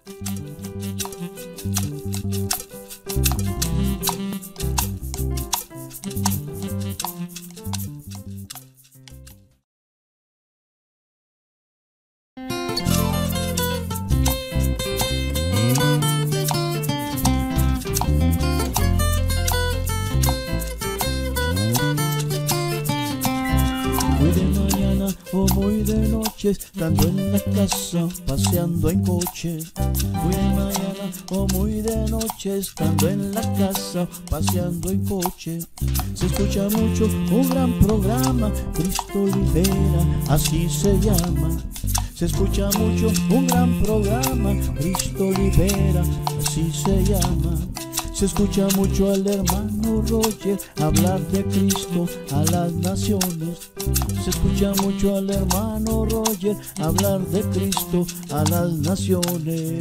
Muy de mañana o muy de noche, estando en la casa, paseando en coche. Muy de mañana o muy de noche, estando en la casa, paseando en coche. Se escucha mucho un gran programa, Cristo Libera, así se llama. Se escucha mucho un gran programa, Cristo Libera, así se llama. Se escucha mucho al hermano Roger hablar de Cristo a las naciones. Se escucha mucho al hermano Roger hablar de Cristo a las naciones.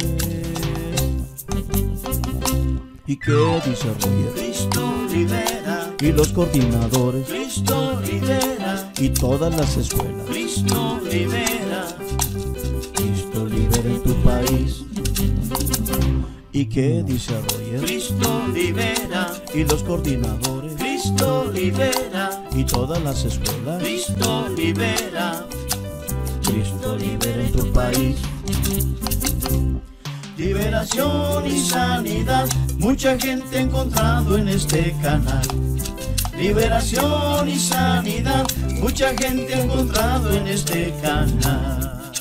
¿Y qué dice Roger? Cristo libera. Y los coordinadores. Cristo libera. Y todas las escuelas. Cristo libera. Cristo libera en tu país. ¿Y qué dice Roger? Cristo libera. Y los coordinadores. Cristo libera. Y todas las escuelas. Cristo libera. Cristo libera en tu país. Liberación y sanidad, mucha gente ha encontrado en este canal. Liberación y sanidad, mucha gente ha encontrado en este canal.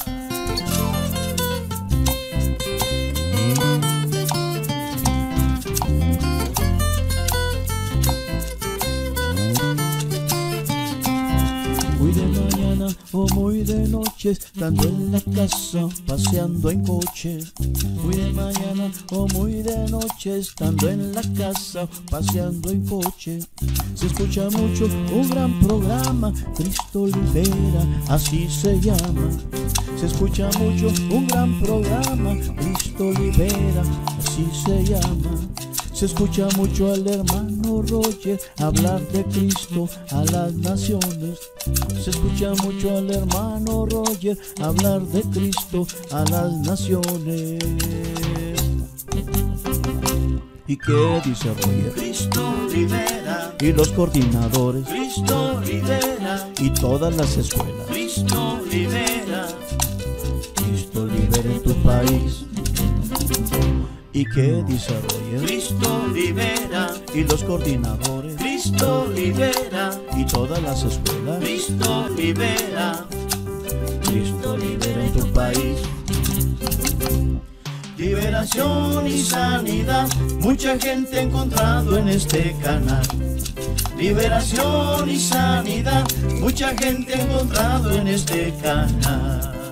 Muy de mañana o muy de noche, estando en la casa, paseando en coche. Muy de mañana o muy de noche, estando en la casa, paseando en coche. Se escucha mucho un gran programa, Cristo Libera, así se llama. Se escucha mucho un gran programa, Cristo Libera, así se llama. Se escucha mucho al hermano Roger hablar de Cristo a las naciones. Se escucha mucho al hermano Roger hablar de Cristo a las naciones. ¿Y qué dice Roger? Cristo libera. Y los coordinadores. Cristo libera. Y todas las escuelas. Cristo libera. Cristo libera en tu país. ¿Y qué dice Roger? Cristo libera. Y los coordinadores. Cristo libera. Y todas las escuelas. Cristo libera. Cristo libera en tu país. Liberación y sanidad, mucha gente ha encontrado en este canal. Liberación y sanidad, mucha gente ha encontrado en este canal.